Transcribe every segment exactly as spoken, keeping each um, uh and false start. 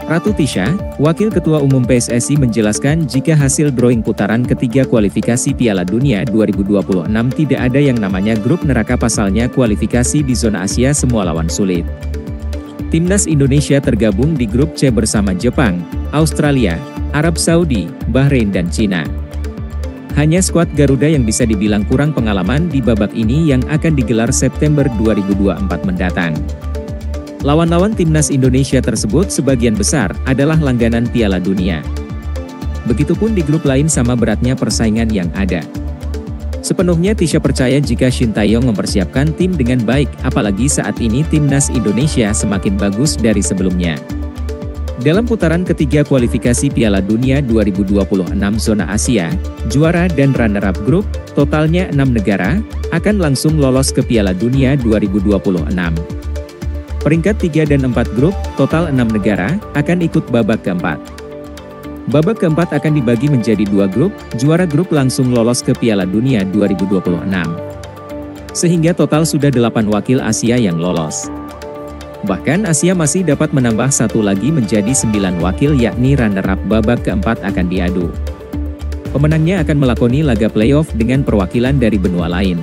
Ratu Tisha, Wakil Ketua Umum P S S I menjelaskan jika hasil drawing putaran ketiga kualifikasi Piala Dunia dua ribu dua puluh enam tidak ada yang namanya grup neraka, pasalnya kualifikasi di zona Asia semua lawan sulit. Timnas Indonesia tergabung di grup C bersama Jepang, Australia, Arab Saudi, Bahrain dan Cina. Hanya skuad Garuda yang bisa dibilang kurang pengalaman di babak ini yang akan digelar September dua ribu dua puluh empat mendatang. Lawan-lawan Timnas Indonesia tersebut sebagian besar adalah langganan Piala Dunia. Begitupun di grup lain, sama beratnya persaingan yang ada. Sepenuhnya Tisha percaya jika Shin Tae-yong mempersiapkan tim dengan baik, apalagi saat ini Timnas Indonesia semakin bagus dari sebelumnya. Dalam putaran ketiga kualifikasi Piala Dunia dua ribu dua puluh enam zona Asia, juara dan runner-up grup, totalnya enam negara, akan langsung lolos ke Piala Dunia dua ribu dua puluh enam. Peringkat tiga dan empat grup, total enam negara, akan ikut babak keempat. Babak keempat akan dibagi menjadi dua grup, juara grup langsung lolos ke Piala Dunia dua ribu dua puluh enam. Sehingga total sudah delapan wakil Asia yang lolos. Bahkan Asia masih dapat menambah satu lagi menjadi sembilan wakil, yakni runner-up babak keempat akan diadu. Pemenangnya akan melakoni laga playoff dengan perwakilan dari benua lain.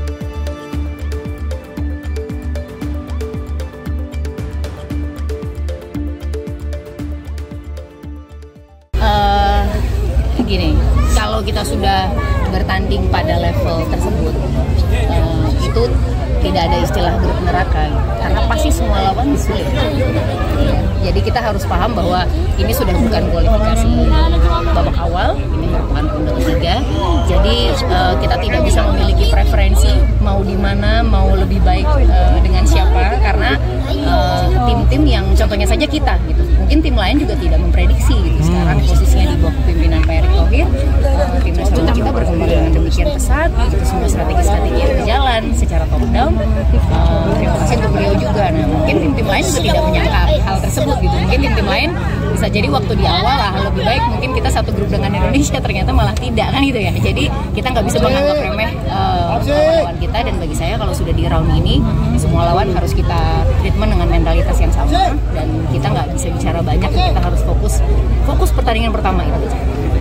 Gini, kalau kita sudah bertanding pada level tersebut, uh, itu tidak ada istilah grup neraka, karena pasti semua lawan sulit. Jadi kita harus paham bahwa ini sudah bukan kualifikasi babak awal, ini merupakan ronde ketiga. Jadi uh, kita tidak bisa memiliki preferensi mau di mana, mau lebih baik uh, dengan siapa, karena tim-tim uh, yang contohnya saja kita, gitu. Mungkin tim lain juga tidak memprediksi, gitu. Sekarang posisinya di bawah kepemimpinan Pak Erick Thohir, uh, tim nasional kita berkembang dengan demikian pesat, gitu. Semua strategi-strategi yang berjalan secara top down. Uh, terima kasih untuk beliau juga. Nah, mungkin tim-tim lain juga tidak menyangka hal tersebut, gitu. Mungkin tim-tim lain bisa jadi waktu di awal lah lebih baik mungkin kita satu grup dengan Indonesia, ternyata malah tidak, kan gitu ya. Jadi kita nggak bisa menganggap remeh uh, lawan kita, dan bagi saya kalau sudah di round ini semua lawan harus kita treatment dengan mentalitas yang sama, dan kita nggak bisa bicara banyak, kita harus fokus fokus pertandingan pertama itu.